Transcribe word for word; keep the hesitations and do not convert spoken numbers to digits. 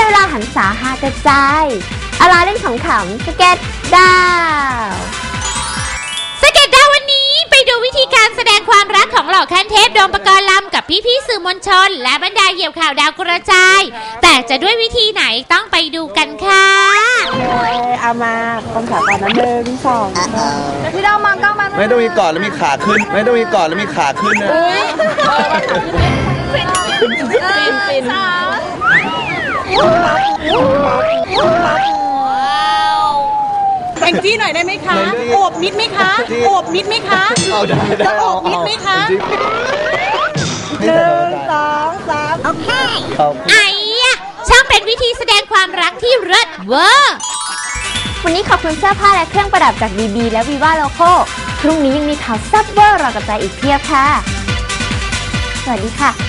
เวลาหันษาหากระจายอาลาเล่นขำๆสเก็ตดาวสเก็ตดาววันนี้ไปดูวิธีการแสดงความรักของเหล่อขั้นเทพโดมปกรณ์ลำกับพี่ๆสื่อมวลชนและบรรดาเหยี่ยวข่าวดาวกระจายแต่จะด้วยวิธีไหนต้องไปดูกันค่ะเอามาคำถามตอนนั้นหนึ่งสองพี่ดาวมากล้องมาไม่ต้องมีก่อนแล้วมีขาขึ้นไม่ต้องมีก่อนแล้วมีขาขึ้นนะปินปินแองจี้หน่อยได้ไหมคะโอบมิดไหมคะโอบมิดไหมคะจะโอบมิดไหมคะหนึ่งสองสามโอเคไอ้ช่างเป็นวิธีแสดงความรักที่เลิศเวอร์วันนี้ขอบคุณเสื้อผ้าและเครื่องประดับจาก บี บี และ วีวา โลโก้พรุ่งนี้ยังมีข่าวแซ่บเวอร์รอกระจายอีกเพียบค่ะสวัสดีค่ะ